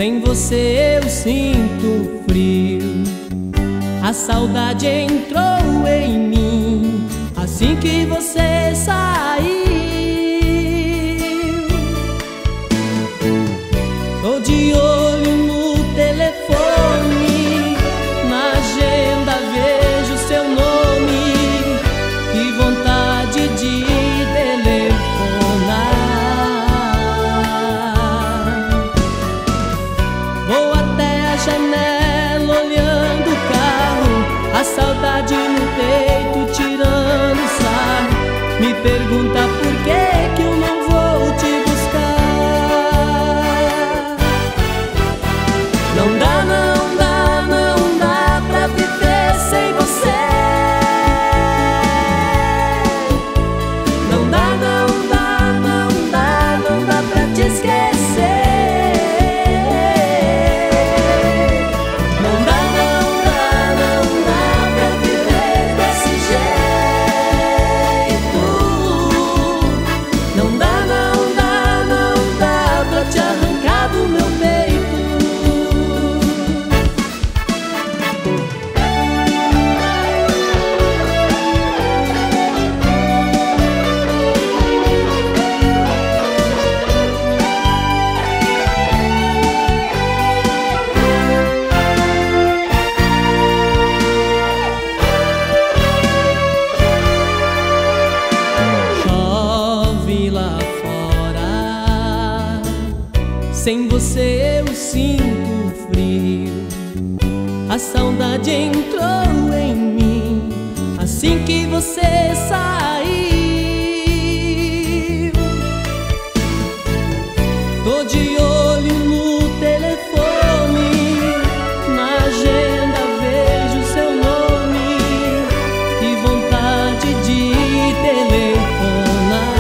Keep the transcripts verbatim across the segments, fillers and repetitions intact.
Sem você eu sinto frio. A saudade entrou em mim assim que você saiu. Tô de olho no telefone, na agenda vejo seu nome. Que vontade de telefonar. Vou até a janela olhando o carro, a saudade no peito tirando sarro. Me pergunta por que que eu não vou te buscar. Não dá, não dá, não dá pra viver sem você. Não dá, não dá, não dá, não dá pra te esquecer. Sem você eu sinto frio. A saudade entrou em mim assim que você saiu. Tô de olho no telefone, na agenda vejo seu nome. Que vontade de telefonar.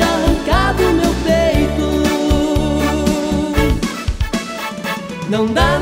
Não dá.